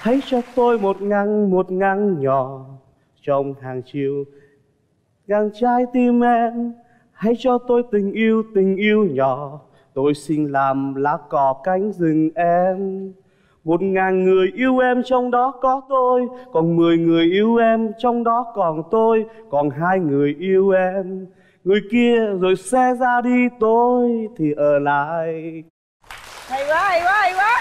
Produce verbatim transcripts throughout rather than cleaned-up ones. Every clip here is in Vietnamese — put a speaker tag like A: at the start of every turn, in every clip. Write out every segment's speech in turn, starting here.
A: hãy cho tôi một ngang một ngang nhỏ trong hàng chiều ngang trái tim em. Hãy cho tôi tình yêu tình yêu nhỏ, tôi xin làm lá cỏ cánh rừng em. Một ngàn người yêu em trong đó có tôi, còn mười người yêu em trong đó còn tôi, còn hai người yêu em. Người kia rồi xe ra đi, tôi thì ở lại.
B: Hay quá, hay quá, hay quá.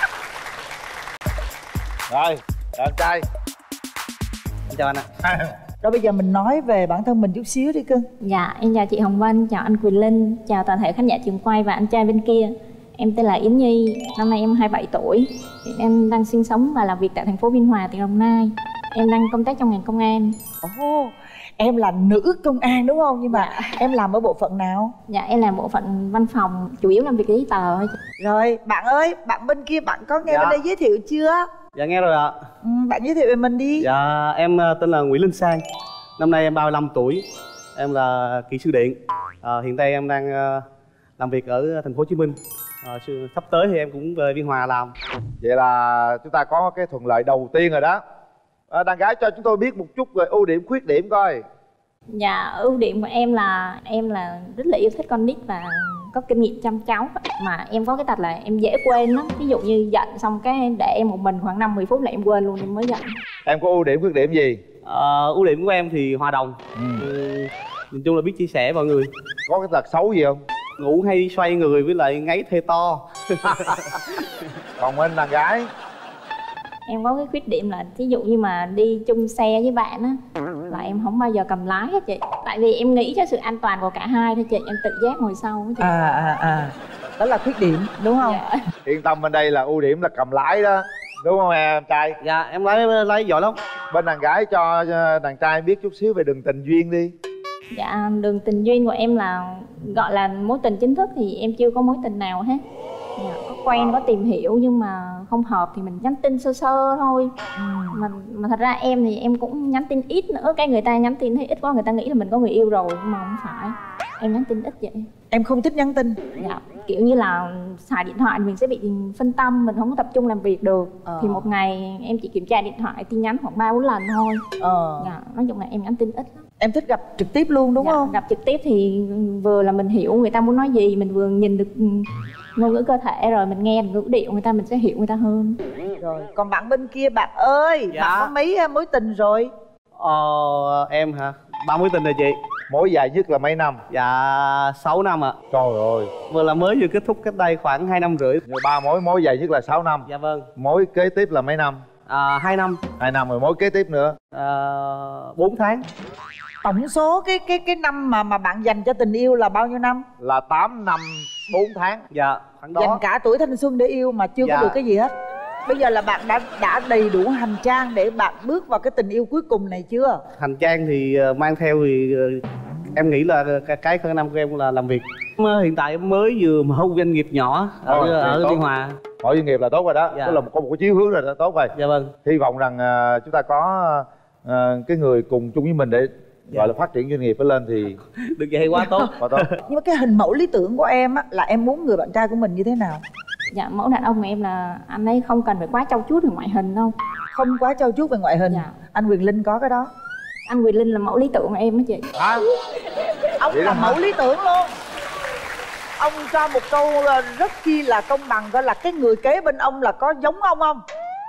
C: Rồi, em trai.
A: Chào anh ạ.
B: Rồi bây giờ mình nói về bản thân mình chút xíu đi cưng.
D: Dạ, em chào chị Hồng Vân, chào anh Quyền Linh, chào toàn thể khán giả trường quay và anh trai bên kia. Em tên là Yến Nhi, năm nay em hai mươi bảy tuổi. Em đang sinh sống và làm việc tại thành phố Biên Hòa, tỉnh Đồng Nai. Em đang công tác trong ngành công an.
B: Ồ, oh, em là nữ công an đúng không? Nhưng mà dạ. Em làm ở bộ phận nào?
D: Dạ, em làm bộ phận văn phòng, chủ yếu làm việc giấy tờ thôi.
B: Rồi, bạn ơi, bạn bên kia bạn có nghe dạ. bên đây giới thiệu chưa?
A: Dạ nghe rồi ạ.
B: Ừ, bạn giới thiệu về mình đi.
A: Dạ, em tên là Nguyễn Linh Sang. Năm nay em ba mươi lăm tuổi. Em là kỹ sư điện. à, Hiện tại em đang uh, làm việc ở thành phố Hồ Chí Minh. à, Sắp tới thì em cũng về Biên Hòa làm.
C: Vậy là chúng ta có cái thuận lợi đầu tiên rồi đó. à, Đàn gái cho chúng tôi biết một chút về ưu điểm khuyết điểm coi.
D: Dạ, ưu điểm của em là em là rất là yêu thích con nít và có kinh nghiệm chăm cháu. Mà em có cái tật là em dễ quên lắm. Ví dụ như giận xong cái để em một mình khoảng năm mười phút là em quên luôn, em mới giận.
C: Em có ưu điểm khuyết điểm gì?
A: Ờ, ưu điểm của em thì hòa đồng. ừ. Ừ, nhìn chung là biết chia sẻ mọi người.
C: Có cái tật xấu gì không?
A: Ngủ hay xoay người với lại ngáy thê to.
C: Còn bên đàn gái?
D: Em có cái khuyết điểm là ví dụ như mà đi chung xe với bạn á là em không bao giờ cầm lái hết chị. Tại vì em nghĩ cho sự an toàn của cả hai thôi chị, em tự giác ngồi sau chị.
B: À à à, đó là khuyết điểm đúng không?
D: Dạ.
C: Yên tâm, bên đây là ưu điểm là cầm lái đó, đúng không em trai?
A: Dạ em lái lái giỏi lắm.
C: Bên đàn gái cho đàn trai biết chút xíu về đường tình duyên đi.
D: Dạ, đường tình duyên của em là gọi là mối tình chính thức thì em chưa có mối tình nào hết. Dạ, có quen có tìm hiểu nhưng mà không hợp thì mình nhắn tin sơ sơ thôi. ừ. mà, mà thật ra em thì em cũng nhắn tin ít nữa. Cái người ta nhắn tin thấy ít quá, người ta nghĩ là mình có người yêu rồi, nhưng mà không phải. Em nhắn tin ít vậy.
B: Em không thích nhắn tin?
D: Dạ, kiểu như là xài điện thoại mình sẽ bị phân tâm, mình không có tập trung làm việc được. ờ. Thì một ngày em chỉ kiểm tra điện thoại tin nhắn khoảng ba bốn lần thôi. ờ. Dạ, nói chung là em nhắn tin ít lắm.
B: Em thích gặp trực tiếp luôn đúng dạ, không?
D: Gặp trực tiếp thì vừa là mình hiểu người ta muốn nói gì, mình vừa nhìn được ngôn ngữ cơ thể, rồi mình nghe ngữ điệu người ta, mình sẽ hiểu người ta hơn.
B: Rồi, còn bạn bên kia bạn ơi, dạ. Bạn có mấy mối tình rồi?
A: Ờ, em hả? Ba mối tình rồi chị.
C: Mối dài nhất là mấy năm?
A: Dạ sáu năm ạ.
C: Trời ơi.
A: Vừa là mới vừa kết thúc cách đây khoảng hai năm rưỡi.
C: Ba mối, mối dài nhất là sáu năm.
A: Dạ vâng.
C: Mối kế tiếp là mấy năm?
A: À, hai năm.
C: Hai năm rồi, mối kế tiếp nữa?
A: À, bốn tháng.
B: Tổng số cái cái cái năm mà mà bạn dành cho tình yêu là bao nhiêu năm?
C: Là tám năm bốn tháng.
A: Dạ, khoảng đó.
B: Dành cả tuổi thanh xuân để yêu mà chưa dạ. có được cái gì hết. Bây giờ là bạn đã đã đầy đủ hành trang để bạn bước vào cái tình yêu cuối cùng này chưa?
A: Hành trang thì mang theo thì em nghĩ là cái cái khả năng của em là làm việc. Hiện tại em mới vừa mở một doanh nghiệp nhỏ ở,
C: Ôi,
A: ở Biên Hòa.
C: Mở doanh nghiệp là tốt rồi đó.
A: Dạ.
C: Tức là có một cái chí hướng rồi đó, tốt rồi.
A: Dạ vâng.
C: Hy vọng rằng uh, chúng ta có uh, cái người cùng chung với mình để dạ. gọi là phát triển doanh nghiệp lên thì
A: được vậy quá tốt.
C: Quá tốt.
B: Nhưng mà cái hình mẫu lý tưởng của em á là em muốn người bạn trai của mình như thế nào?
D: Dạ, mẫu đàn ông của em là anh ấy không cần phải quá trau chuốt về ngoại hình đâu.
B: Không quá trau chuốt về ngoại hình.
D: Dạ.
B: Anh Quyền Linh có cái đó.
D: Anh Quyền Linh là mẫu lý tưởng của em á chị.
C: À,
B: ông là mẫu lý tưởng luôn. Ông cho một câu rất chi là công bằng, coi là cái người kế bên ông là có giống ông không?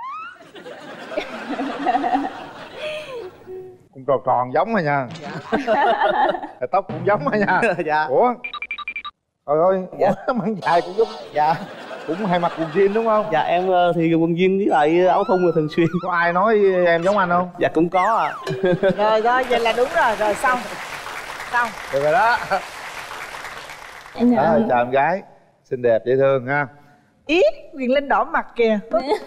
C: cũng tròn tròn giống rồi nha. Dạ. Tóc cũng giống rồi nha.
A: Dạ.
C: Ủa trời ơi, dạ. Mang dài cũng giống.
A: Dạ.
C: Cũng hay mặc quần jean đúng không?
A: Dạ em thì quần jean với lại áo thun là thường xuyên.
C: Có ai nói em giống anh không?
A: Dạ cũng có ạ. À.
B: Rồi rồi, vậy là đúng rồi, rồi xong. Xong.
C: Được rồi đó.
D: Em
C: đó, chào em gái xinh đẹp dễ thương ha.
B: Ý, Quyền Linh đỏ mặt kìa.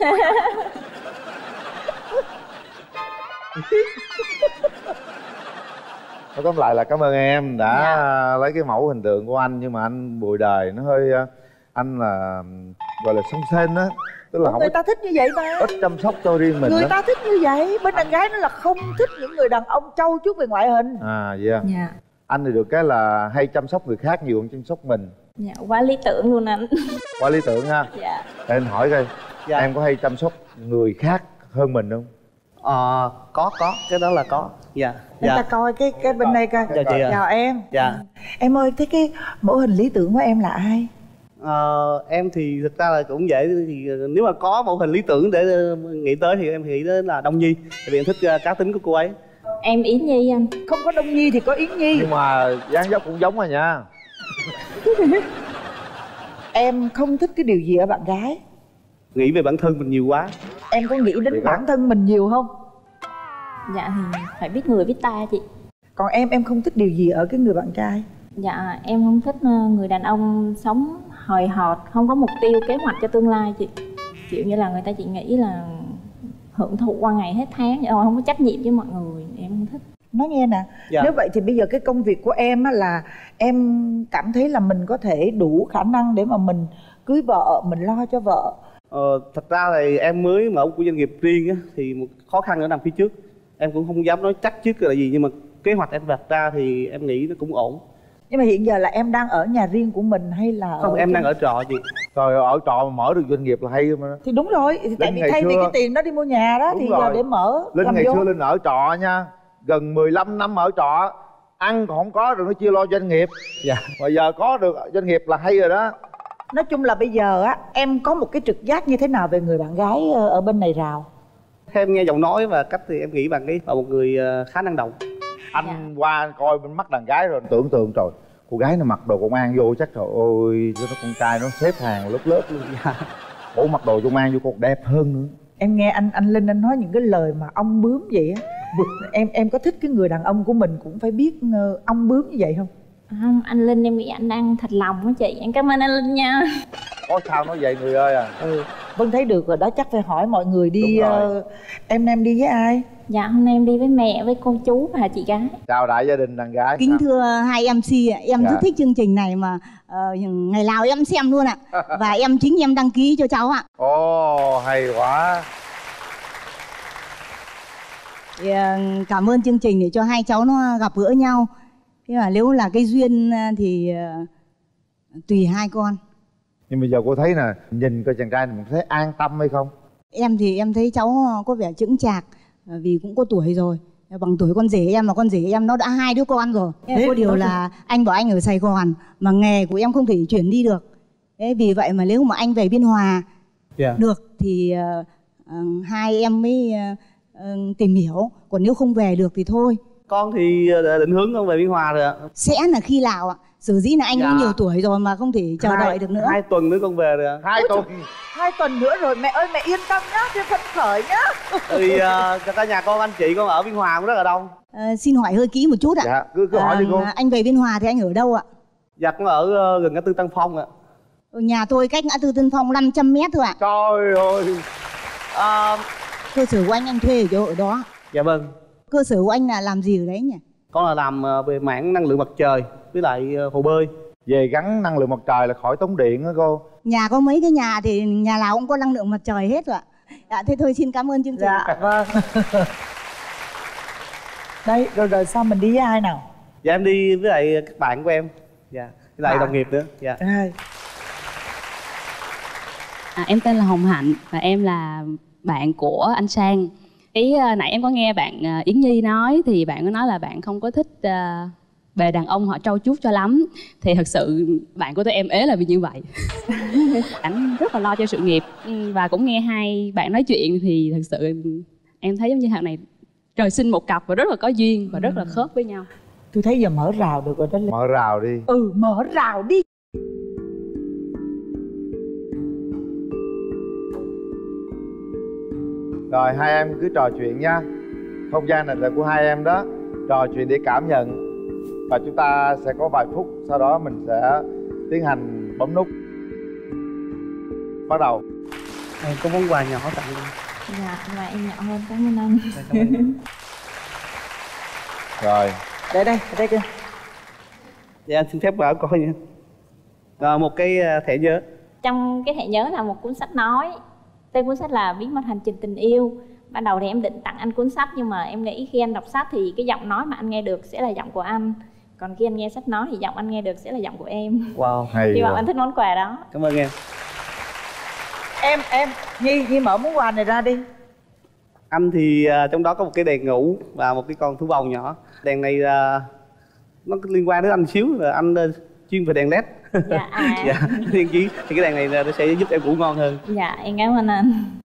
C: Nói tóm lại là cảm ơn em đã
B: dạ.
C: lấy cái mẫu hình tượng của anh, nhưng mà anh bụi đời nó hơi, anh là gọi là sông sên á, tức là
B: Ủa,
C: không
B: người
C: ít,
B: ta thích như vậy mà,
C: ít chăm sóc cho riêng mình.
B: người
C: đó.
B: ta thích như vậy. Bên đàn gái nó là không thích những người đàn ông trau chuốt về ngoại hình.
C: À vậy à.
D: Dạ.
C: Anh thì được cái là hay chăm sóc người khác nhiều hơn chăm sóc mình.
D: Dạ, quá lý tưởng luôn anh.
C: Quá lý tưởng ha.
D: Dạ.
C: Để anh hỏi coi,
A: dạ.
C: em có hay chăm sóc người khác hơn mình không?
A: Ờ, có, có, cái đó là có. Dạ,
B: Chúng
A: dạ.
B: ta coi cái cái bên đây coi.
A: Chào chị ạ.
B: Chào em.
A: Dạ.
B: Em ơi, thế cái mẫu hình lý tưởng của em là ai?
A: Ờ, em thì thực ra là cũng vậy, thì nếu mà có mẫu hình lý tưởng để nghĩ tới thì em nghĩ đến là Đông Nhi. Tại vì em thích uh, cá tính của cô ấy.
D: Em Yến Nhi anh.
B: Không có Đông Nhi thì có Yến Nhi.
C: Nhưng mà dáng dấp cũng giống rồi nha.
B: Em không thích cái điều gì ở bạn gái?
A: Nghĩ về bản thân mình nhiều quá.
B: Em có nghĩ đến bản thân mình nhiều không?
D: Dạ thì phải biết người biết ta chị.
B: Còn em, em không thích điều gì ở cái người bạn trai?
D: Dạ em không thích người đàn ông sống hời hợt, không có mục tiêu kế hoạch cho tương lai chị. Kiểu như là người ta chỉ nghĩ là hưởng thụ qua ngày hết tháng, không có trách nhiệm với mọi người, em không thích.
B: Nói nghe nè,
A: Dạ.
B: Nếu vậy thì bây giờ cái công việc của em á là em cảm thấy là mình có thể đủ khả năng để mà mình cưới vợ, mình lo cho vợ.
A: Ờ, thật ra thì em mới mở một doanh nghiệp riêng á, thì một khó khăn nữa nằm phía trước. Em cũng không dám nói chắc trước là gì, nhưng mà kế hoạch em đặt ra thì em nghĩ nó cũng ổn.
B: Nhưng mà hiện giờ là em đang ở nhà riêng của mình hay là
A: Không,
B: ở
A: em
B: cái...
A: đang ở trọ chị.
C: Rồi ở trọ mà mở được doanh nghiệp là hay mà.
B: Thì đúng rồi, thì tại vì
C: ngày
B: thay vì
C: xưa-
B: cái tiền đó đi mua nhà đó
C: Đúng
B: thì
C: rồi.
B: giờ để mở
C: Linh
B: làm
C: ngày
B: vô.
C: xưa Linh ở trọ nha, gần mười lăm năm ở trọ, ăn còn không có rồi nó chưa lo doanh nghiệp.
A: Dạ.
C: Bây giờ có được doanh nghiệp là hay rồi đó.
B: Nói chung là bây giờ á, em có một cái trực giác như thế nào về người bạn gái ờ, ở bên này rào?
A: Theo em nghe giọng nói và cách thì em nghĩ bạn ấy là một người ờ, khá năng động.
C: Anh
D: Dạ.
C: qua coi bên mắt đàn gái rồi tưởng tượng trời, cô gái nó mặc đồ công an vô chắc trời ơi, nó con trai nó xếp hàng lớp lớp luôn. Ủa mặc đồ công an vô còn đẹp hơn nữa.
B: Em nghe anh anh Linh anh nói những cái lời mà ong bướm vậy á. Em em có thích cái người đàn ông của mình cũng phải biết ờ, ong bướm như vậy không?
D: Không, anh Linh em nghĩ anh đang thật lòng á chị. Em cảm ơn anh Linh nha.
C: Có sao nói vậy người ơi à.
B: Ừ, Vân thấy được rồi đó, chắc phải hỏi mọi người đi.
C: Đúng rồi.
B: ờ, em em đi với ai?
D: Dạ hôm nay em đi với mẹ, với cô chú và chị gái.
C: Chào đại gia đình đàn gái.
E: Kính thưa hai em xê ạ, em
C: Dạ.
E: rất thích chương trình này mà ờ, ngày nào em xem luôn ạ. Và em chính em đăng ký cho cháu ạ.
C: Ồ hay quá.
E: Thì, ờ, cảm ơn chương trình để cho hai cháu nó gặp gỡ nhau. Thế mà nếu là cái duyên ờ, thì ờ, tùy hai con.
C: Nhưng bây giờ cô thấy nè, nhìn coi chàng trai này mình thấy an tâm hay không?
E: Em thì em thấy cháu có vẻ chững chạc ờ, vì cũng có tuổi rồi. Bằng tuổi con rể em, mà con rể em nó đã hai đứa con rồi.
B: Thế
E: Có điều là anh bảo anh ở Sài Gòn mà nghề của em không thể chuyển đi được. Thế vì vậy mà nếu mà anh về Biên Hòa
A: Dạ.
E: được thì ờ, ờ, hai em mới ờ, ờ, tìm hiểu. Còn nếu không về được thì thôi.
A: Con thì ờ, định hướng con về Biên Hòa rồi ạ.
E: Sẽ là khi nào ạ? Sở dĩ là anh
A: Dạ.
E: cũng nhiều tuổi rồi mà không thể chờ
A: Hai-
E: đợi được nữa.
A: Hai tuần nữa con về rồi ạ.
C: Hai tuần.
B: Hai tuần nữa rồi, mẹ ơi mẹ yên tâm nhá, thêm phấn khởi nhá.
A: Thì ờ, thật ra nhà con anh chị con ở Biên Hòa cũng rất là đông.
E: Ờ, xin hỏi hơi kỹ một chút ạ.
C: Dạ cứ cứ hỏi đi cô.
E: Ờ, anh về Biên Hòa thì anh ở đâu ạ?
A: Dạ con ở ờ, gần ngã tư Tân Phong ạ.
E: Ở nhà tôi cách ngã tư Tân Phong năm trăm mét thôi ạ.
C: Trời ơi.
A: Ờ,
E: Cơ sở của anh anh thuê ở chỗ ở đó.
A: dạ vâng.
E: Cơ sở của anh là làm gì ở đấy nhỉ?
A: Con là làm ờ, về mảng năng lượng mặt trời với lại ờ, hồ bơi.
C: Về gắn năng lượng mặt trời là khỏi tốn điện đó cô.
E: Nhà có mấy cái nhà thì nhà nào cũng có năng lượng mặt trời hết rồi ạ. Dạ, thế thôi xin cảm ơn chương trình.
B: Dạ vâng. Đây rồi rồi sao mình đi với ai nào?
A: Dạ em đi với lại các bạn của em. Dạ, với lại
B: Bạn.
A: đồng nghiệp nữa. Dạ.
B: Rồi.
F: À, em tên là Hồng Hạnh và em là bạn của anh Sang. Ý à, nãy em có nghe bạn à, Yến Nhi nói thì bạn có nói là bạn không có thích à, về đàn ông họ trau chuốt cho lắm. Thì thật sự bạn của tụi em ế là vì như vậy. Anh rất là lo cho sự nghiệp và cũng nghe hai bạn nói chuyện thì thật sự em thấy giống như hàng này trời sinh một cặp và rất là có duyên và rất là khớp với nhau.
B: Tôi thấy giờ mở rào được rồi đó Linh.
C: Mở rào đi.
B: Ừ, mở rào đi.
C: Rồi hai em cứ trò chuyện nha. Không gian này là của hai em đó. Trò chuyện để cảm nhận. Và chúng ta sẽ có vài phút. Sau đó mình sẽ tiến hành bấm nút. Bắt đầu.
A: Em có món quà nhỏ tặng em.
D: Dạ và em nhỏ hơn, cảm ơn anh.
A: Dạ, cảm ơn em.
C: Rồi.
B: Để đây, ở đây kìa.
A: Dạ anh xin phép bảo coi nha. Rồi, một cái ờ, thẻ nhớ.
D: Trong cái thẻ nhớ là một cuốn sách nói. Tên cuốn sách là Bí mật hành trình tình yêu. Ban đầu thì em định tặng anh cuốn sách, nhưng mà em nghĩ khi anh đọc sách thì cái giọng nói mà anh nghe được sẽ là giọng của anh. Còn khi anh nghe sách nói thì giọng anh nghe được sẽ là giọng của em.
A: Wow.
C: Hay
D: Hy vọng
C: rồi.
D: anh thích món quà đó.
A: Cảm ơn em.
B: Em em Nhi Nhi mở món quà này ra đi.
A: Anh thì uh, trong đó có một cái đèn ngủ và một cái con thú bông nhỏ. Đèn này uh, nó liên quan đến anh xíu, là anh uh, chuyên về đèn led.
D: Dạ à.
A: Dạ, thiên chí thì cái đèn này nó sẽ giúp em ngủ ngon hơn.
D: Dạ em cảm ơn anh.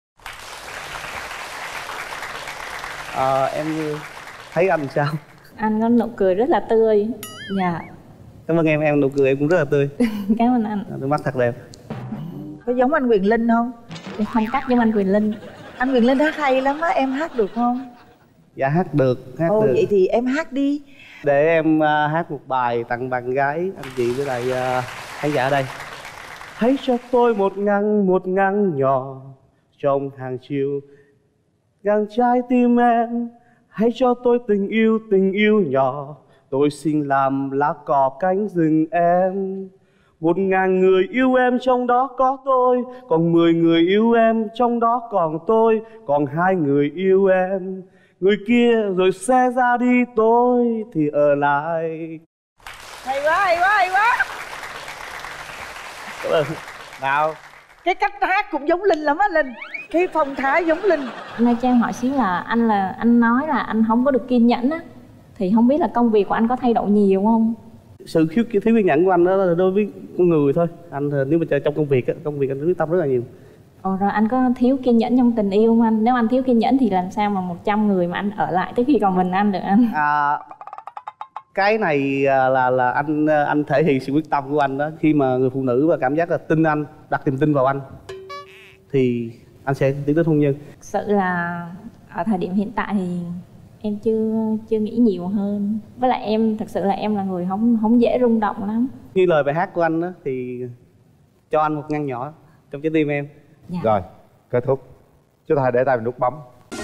A: À, em thấy anh sao?
D: Anh có nụ cười rất là tươi. Dạ.
A: Cảm ơn em, em nụ cười em cũng rất là tươi.
D: Cảm ơn anh.
A: Đôi mắt thật đẹp.
B: Có giống anh Quyền Linh không?
D: Phong cách giống anh Quyền Linh.
B: Anh Quyền Linh hát hay lắm á, em hát được không?
A: Dạ hát được, hát
B: Ồ,
A: được.
B: vậy thì em hát đi.
A: Để em uh, hát một bài tặng bạn gái, anh chị với lại uh, khán giả ở đây. Hãy cho tôi một ngăn, một ngăn nhỏ trong hàng chiều găng trái tim em. Hãy cho tôi tình yêu, tình yêu nhỏ. Tôi xin làm lá cỏ cánh rừng em. Một ngàn người yêu em trong đó có tôi, còn mười người yêu em trong đó còn tôi, còn hai người yêu em. Người kia rồi xe ra đi, tôi thì ở lại.
B: Hay quá, hay quá, hay quá.
A: Cảm ơn.
C: Nào.
B: Cái cách hát cũng giống Linh lắm á Linh. Cái phong thái giống Linh.
D: Nay cho em hỏi xíu là anh là anh nói là anh không có được kiên nhẫn á, thì không biết là công việc của anh có thay đổi nhiều không?
A: Sự thiếu thiếu kiên nhẫn của anh đó là đối với con người thôi. Anh nếu mà trong công việc á, công việc anh quyết tâm rất là nhiều.
D: Ồ, rồi anh có thiếu kiên nhẫn trong tình yêu không anh? Nếu anh thiếu kiên nhẫn thì làm sao mà một trăm người mà anh ở lại tới khi còn mình anh được anh?
A: À, cái này là là anh anh thể hiện sự quyết tâm của anh đó. Khi mà người phụ nữ và cảm giác là tin anh, đặt niềm tin vào anh, thì anh sẽ tiến tới hôn nhân.
D: Thực sự là ở thời điểm hiện tại thì em chưa chưa nghĩ nhiều hơn. Với lại em thật sự là em là người không không dễ rung động lắm.
A: Như lời bài hát của anh đó, thì cho anh một ngăn nhỏ trong trái tim em.
D: Dạ.
C: Rồi, kết thúc. Chúng ta hãy để tay vào nút bấm.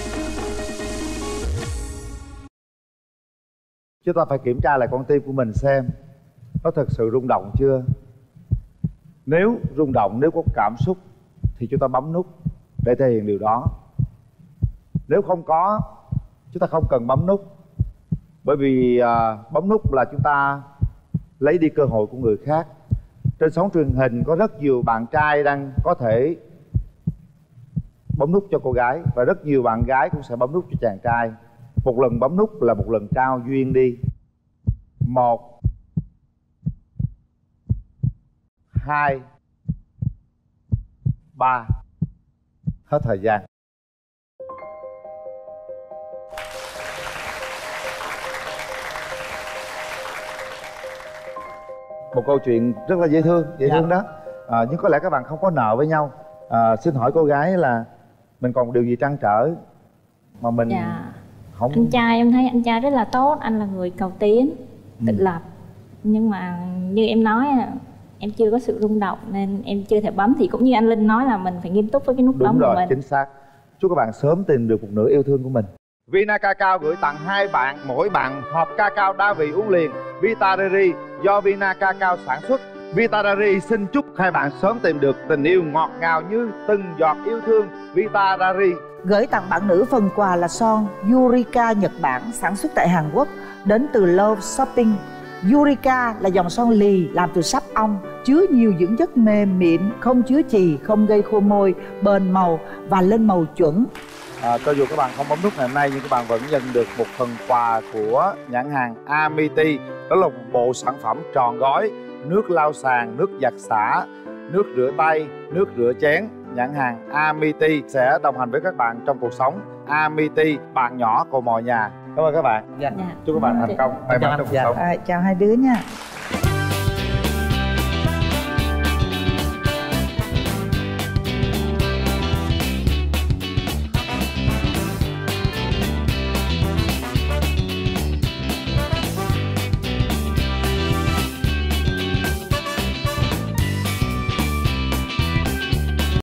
C: Chúng ta phải kiểm tra lại con tim của mình xem nó thật sự rung động chưa. Nếu rung động, nếu có cảm xúc thì chúng ta bấm nút để thể hiện điều đó. Nếu không có, chúng ta không cần bấm nút. Bởi vì à, bấm nút là chúng ta lấy đi cơ hội của người khác. Trên sóng truyền hình có rất nhiều bạn trai đang có thể bấm nút cho cô gái, và rất nhiều bạn gái cũng sẽ bấm nút cho chàng trai. Một lần bấm nút là một lần trao duyên đi. Một, hai, ba. Hết thời gian. Một câu chuyện rất là dễ thương, dễ
B: Dạ.
C: thương đó. À, nhưng có lẽ các bạn không có nợ với nhau. À, xin hỏi cô gái là mình còn điều gì trăn trở mà mình
D: Dạ.
C: không...
D: Anh trai em thấy anh trai rất là tốt, anh là người cầu tiến, tự
C: Ừ.
D: lập. Nhưng mà như em nói em chưa có sự rung động nên em chưa thể bấm. Thì cũng như anh Linh nói là mình phải nghiêm túc với cái nút
C: Đúng
D: bấm
C: rồi,
D: của mình.
C: chính xác. Chúc các bạn sớm tìm được một nửa yêu thương của mình. Vina Cacao gửi tặng hai bạn, mỗi bạn hộp cacao đa vị uống liền Vita Rary do Vina Cacao sản xuất. Vita Rary xin chúc hai bạn sớm tìm được tình yêu ngọt ngào như từng giọt yêu thương. Vita Rary
B: Gửi tặng bạn nữ phần quà là son Yurika Nhật Bản, sản xuất tại Hàn Quốc, đến từ Love Shopping. Yurika là dòng son lì làm từ sáp ong, chứa nhiều dưỡng chất mềm mịn, không chứa chì, không gây khô môi, bền màu và lên màu chuẩn.
C: à, cho dù các bạn không bấm nút ngày hôm nay nhưng các bạn vẫn nhận được một phần quà của nhãn hàng Amity. Đó là một bộ sản phẩm tròn gói: nước lau sàn, nước giặt xả, nước rửa tay, nước rửa chén. Nhãn hàng Amity sẽ đồng hành với các bạn trong cuộc sống. Amity, bạn nhỏ cầu mò nhà. Cảm ơn các bạn.
B: Dạ.
D: Dạ.
C: Chúc các bạn thành công, may mắn trong cuộc
A: Dạ.
C: sống.
B: À, chào hai đứa nha.